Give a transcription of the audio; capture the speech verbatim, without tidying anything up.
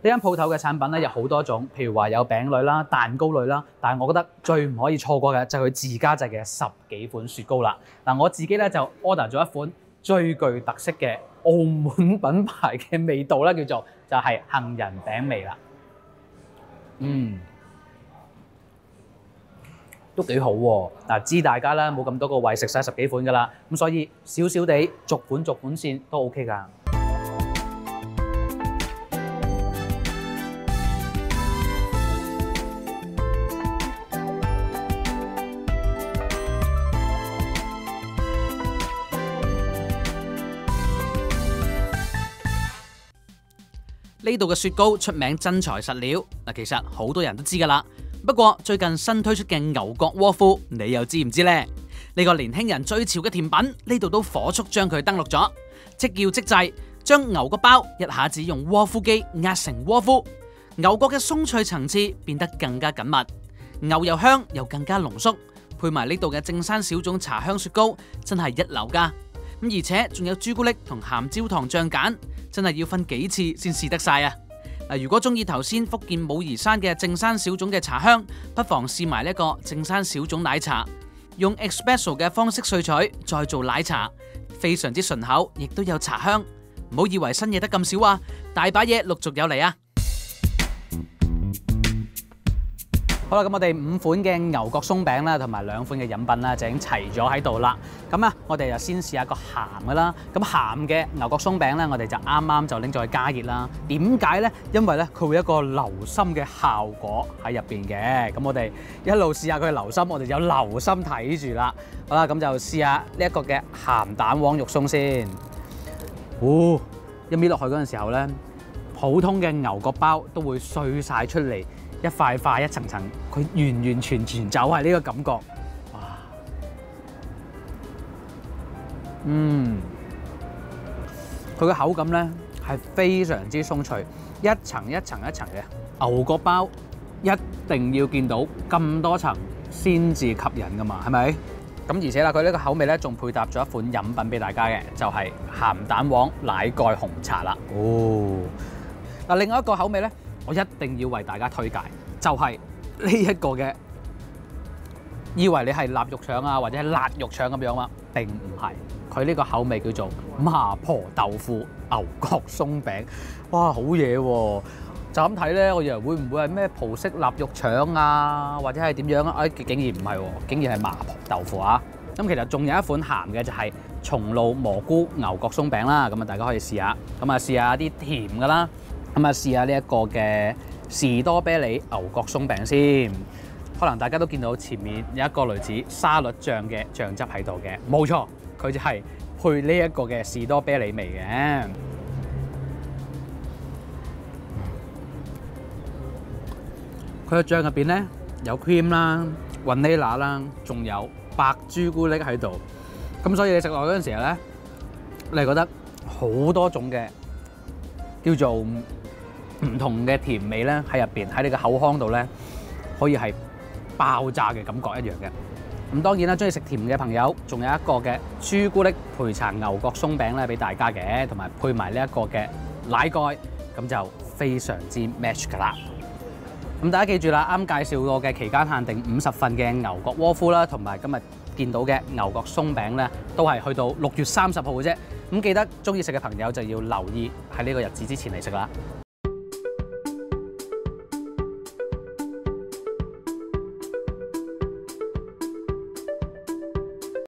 間鋪頭嘅產品咧有好多種，譬如話有餅類啦、蛋糕類啦，但係我覺得最唔可以錯過嘅就係佢自家製嘅十幾款雪糕啦。嗱，我自己咧就 order 咗一款最具特色嘅澳門品牌嘅味道啦，叫做就係杏仁餅味啦。嗯。都幾好喎！嗱，知大家啦，冇咁多個胃食晒十幾款噶啦，咁所以少少地逐款逐款先都 OK 噶。呢度嘅雪糕出名真材實料，嗱，其實好多人都知噶啦。不過最近新推出嘅牛角窩夫，你又知唔知呢？呢個年輕人最潮嘅甜品，呢度都火速將佢登陸咗，即叫即製，將牛角包一下子用窩夫機壓成窩夫，牛角嘅鬆脆層次變得更加緊密，牛油香又更加濃縮，配埋呢度嘅正山小種茶香雪糕，真係一流噶。咁而且仲有朱古力同鹹焦糖醬鹼，真係要分幾次先試得晒啊！嗱，如果中意頭先福建武夷山嘅正山小種嘅茶香，不妨試埋呢個正山小種奶茶，用 espresso 嘅方式萃取，再做奶茶，非常之順口，亦都有茶香。唔好以為新嘢得咁少啊，大把嘢陸續有嚟啊！好啦，咁我哋五款嘅牛角鬆餅啦，同埋兩款嘅飲品啦，就已經齊咗喺度啦。咁啊，我哋就先試下個鹹嘅啦。咁鹹嘅牛角鬆餅咧，我哋就啱啱就拎咗去加熱啦。點解咧？因為咧佢會有一個流心嘅效果喺入邊嘅。咁我哋一路試下佢流心，我哋有流心睇住啦。好啦，咁就試下呢一個嘅鹹蛋黃肉鬆先。哦，一搣落去嗰陣時候咧，普通嘅牛角包都會碎晒出嚟。一塊塊一層層，佢完完全全就係呢個感覺。哇！嗯，佢嘅口感咧係非常之鬆脆，一層一層一層嘅牛角包，一定要見到咁多層先至吸引噶嘛，係咪？咁而且啦，佢呢個口味咧仲配搭咗一款飲品俾大家嘅，就係鹹蛋黃奶蓋紅茶啦。哦，嗱，另外一個口味咧。我一定要為大家推介，就係呢一個嘅，以為你係臘肉腸啊，或者係辣肉腸咁樣嘛，並唔係。佢呢個口味叫做麻婆豆腐牛角鬆餅，哇，好嘢喎！就咁睇咧，我以為會唔會係咩葡式臘肉腸啊，或者係點樣啊？哎，竟然唔係喎，竟然係麻婆豆腐啊！咁其實仲有一款鹹嘅就係松露蘑菇牛角鬆餅啦，咁啊大家可以試下，咁啊試下啲甜㗎啦。咁啊，試下呢一個嘅士多啤梨牛角鬆餅先。可能大家都見到前面有一個類似沙律醬嘅醬汁喺度嘅，冇錯，佢就係配呢一個嘅士多啤梨味嘅。佢嘅醬入邊咧有 cream 啦、vanilla 啦，仲有白朱古力喺度。咁所以你食落嗰陣時候咧，你係覺得好多種嘅叫做唔同嘅甜味咧喺入邊，喺你嘅口腔度咧，可以係爆炸嘅感覺一樣嘅。咁當然啦，中意食甜嘅朋友，仲有一個嘅朱古力培茶牛角鬆餅咧，俾大家嘅，同埋配埋呢一個嘅奶蓋，咁就非常之 match 噶啦。咁大家記住啦，啱介紹過嘅期間限定五十份嘅牛角窩夫啦，同埋今日見到嘅牛角鬆餅咧，都係去到六月三十號嘅啫。咁記得中意食嘅朋友就要留意喺呢個日子之前嚟食啦。